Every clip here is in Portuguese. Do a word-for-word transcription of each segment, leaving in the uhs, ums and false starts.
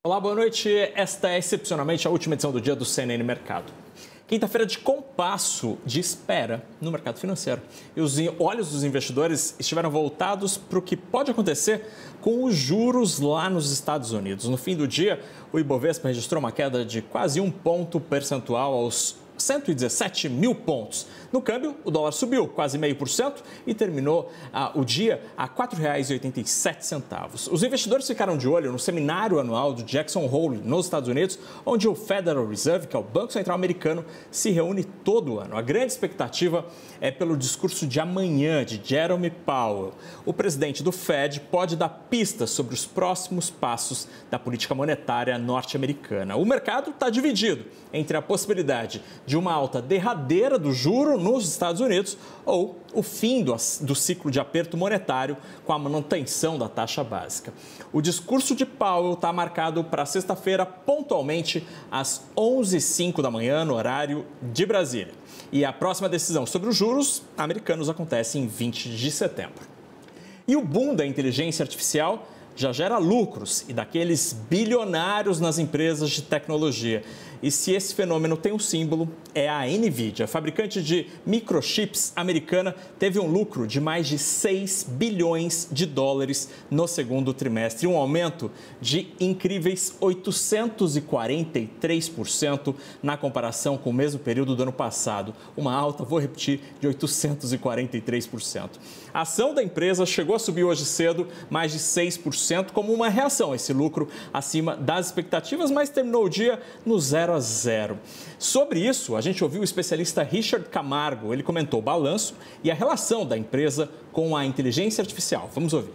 Olá, boa noite. Esta é excepcionalmente a última edição do dia do C N N Mercado. Quinta-feira de compasso de espera no mercado financeiro. E os olhos dos investidores estiveram voltados para o que pode acontecer com os juros lá nos Estados Unidos. No fim do dia, o Ibovespa registrou uma queda de quase um ponto percentual aos cento e dezessete mil pontos. No câmbio, o dólar subiu quase zero vírgula cinco por cento e terminou ah, o dia a quatro reais e oitenta e sete centavos. Os investidores ficaram de olho no seminário anual do Jackson Hole, nos Estados Unidos, onde o Federal Reserve, que é o Banco Central Americano, se reúne todo ano. A grande expectativa é pelo discurso de amanhã de Jerome Powell. O presidente do Fed pode dar pistas sobre os próximos passos da política monetária norte-americana. O mercado está dividido entre a possibilidade de uma alta derradeira do juro nos Estados Unidos ou o fim do, do ciclo de aperto monetário com a manutenção da taxa básica. O discurso de Powell está marcado para sexta-feira, pontualmente às onze e cinco da manhã, no horário de Brasília. E a próxima decisão sobre os juros americanos acontece em vinte de setembro. E o boom da inteligência artificial já gera lucros e daqueles bilionários nas empresas de tecnologia. E se esse fenômeno tem um símbolo, é a NVIDIA. A fabricante de microchips americana teve um lucro de mais de seis bilhões de dólares no segundo trimestre, um aumento de incríveis oitocentos e quarenta e três por cento na comparação com o mesmo período do ano passado. Uma alta, vou repetir, de oitocentos e quarenta e três por cento. A ação da empresa chegou a subir hoje cedo mais de seis por cento como uma reação a esse lucro acima das expectativas, mas terminou o dia no zero a zero. Sobre isso, a gente ouviu o especialista Richard Camargo. Ele comentou o balanço e a relação da empresa com a inteligência artificial. Vamos ouvir.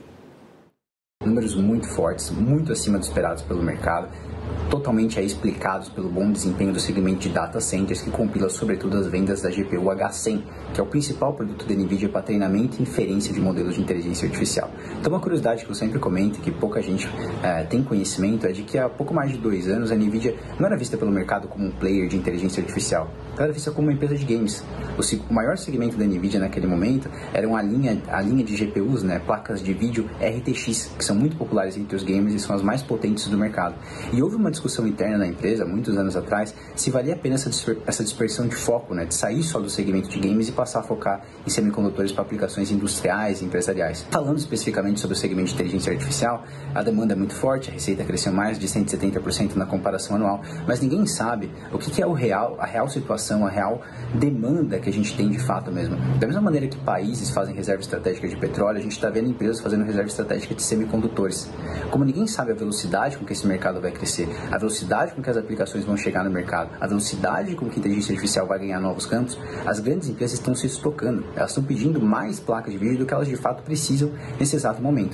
Números muito fortes, muito acima dos esperados pelo mercado, totalmente aí explicados pelo bom desempenho do segmento de data centers, que compila sobretudo as vendas da G P U H cem, que é o principal produto da NVIDIA para treinamento e inferência de modelos de inteligência artificial. Então, uma curiosidade que eu sempre comento e que pouca gente eh, tem conhecimento é de que há pouco mais de dois anos a NVIDIA não era vista pelo mercado como um player de inteligência artificial, ela era vista como uma empresa de games. O, o maior segmento da NVIDIA naquele momento era a linha, a linha de G P Us, né, placas de vídeo R T X, que são muito populares entre os gamers e são as mais potentes do mercado. E houve uma discussão interna na empresa, muitos anos atrás, se valia a pena essa, disper essa dispersão de foco, né, de sair só do segmento de games e passar a focar em semicondutores para aplicações industriais e empresariais. Falando especificamente sobre o segmento de inteligência artificial, a demanda é muito forte, a receita cresceu mais de cento e setenta por cento na comparação anual, mas ninguém sabe o que, que é o real, a real situação, a real demanda que a gente tem de fato mesmo. Da mesma maneira que países fazem reserva estratégica de petróleo, a gente está vendo empresas fazendo reserva estratégica de semicondutores. Como ninguém sabe a velocidade com que esse mercado vai crescer, a velocidade com que as aplicações vão chegar no mercado, a velocidade com que a inteligência artificial vai ganhar novos campos, as grandes empresas estão se estocando. Elas estão pedindo mais placas de vídeo do que elas de fato precisam nesse exato momento.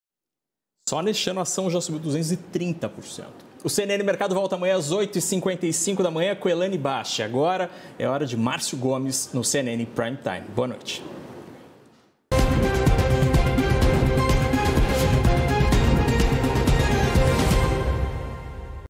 Só neste ano a ação já subiu duzentos e trinta por cento. O C N N Mercado volta amanhã às oito e cinquenta e cinco da manhã com Elane Baixa. Agora é hora de Márcio Gomes no C N N Prime Time. Boa noite.